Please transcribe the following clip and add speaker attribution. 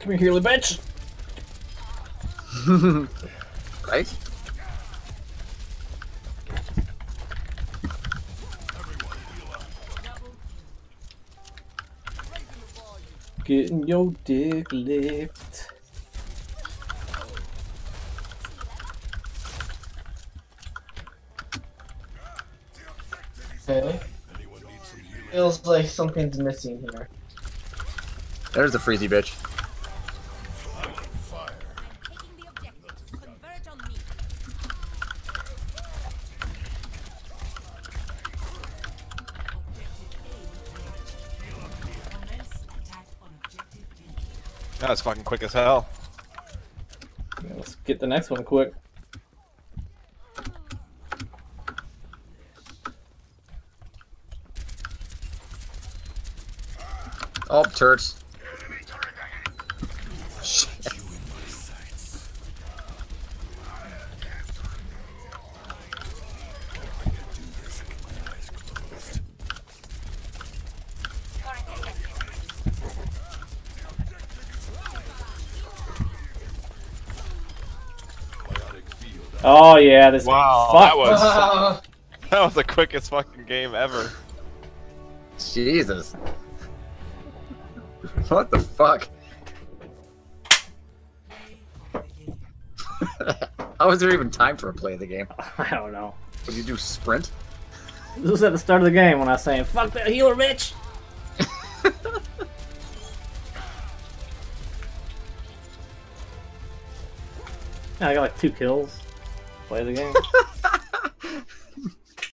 Speaker 1: Come here, little bitch.
Speaker 2: Right?
Speaker 1: Getting your dick licked.
Speaker 3: Okay. Feels like something's missing here.
Speaker 2: There's the freezy bitch.
Speaker 4: That was fucking quick as hell.
Speaker 1: Yeah, let's get the next one quick.
Speaker 2: Oh, turrets.
Speaker 1: Oh yeah, this.
Speaker 4: Wow,
Speaker 1: fuck.
Speaker 4: that was the quickest fucking game ever.
Speaker 2: Jesus. What the fuck? How was there even time for a play of the game?
Speaker 1: I don't know.
Speaker 2: Would you do sprint?
Speaker 1: This was at the start of the game when I was saying, "Fuck that healer, bitch." Yeah, I got like 2 kills. Play the game.